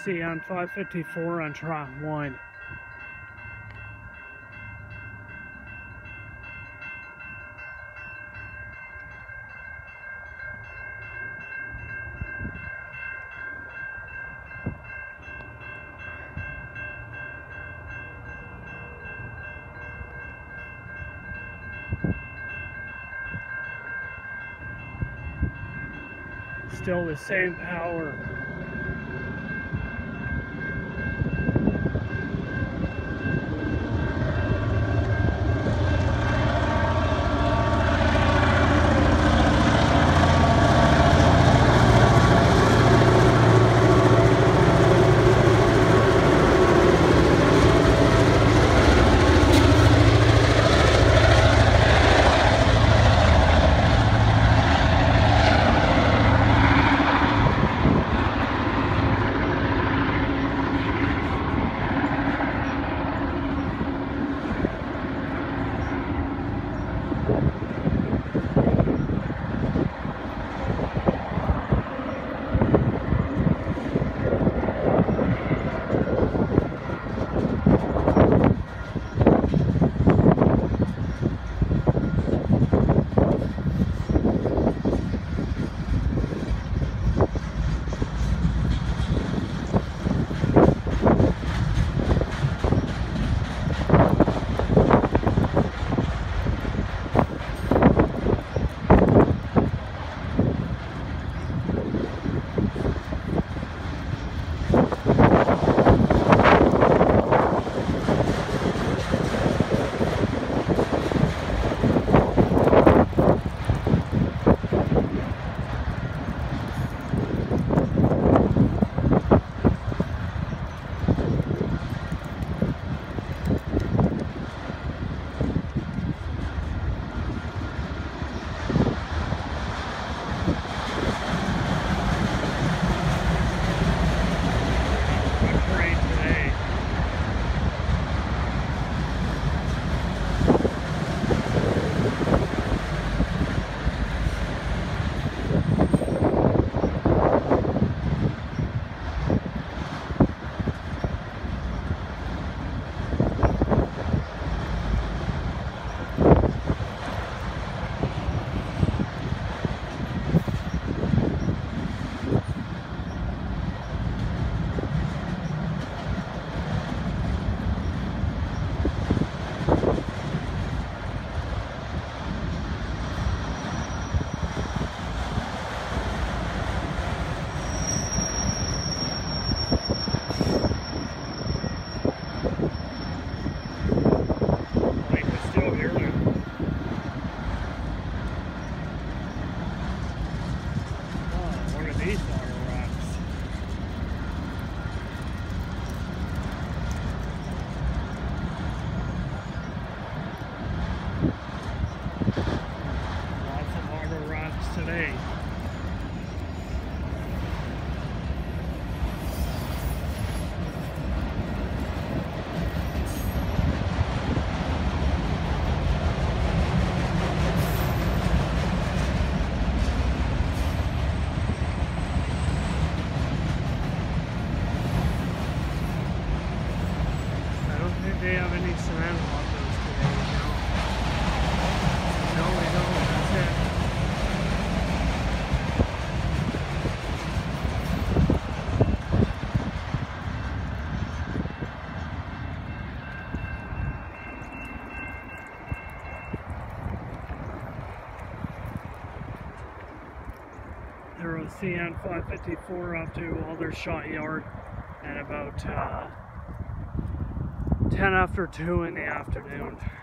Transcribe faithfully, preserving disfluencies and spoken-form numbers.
C N five fifty-four on track one. Still the same power. Today. I don't think they have any cement lockers today, no. No, we don't. That's it. C N five fifty-four up to Aldershot Yard at about uh, ten after two in the afternoon.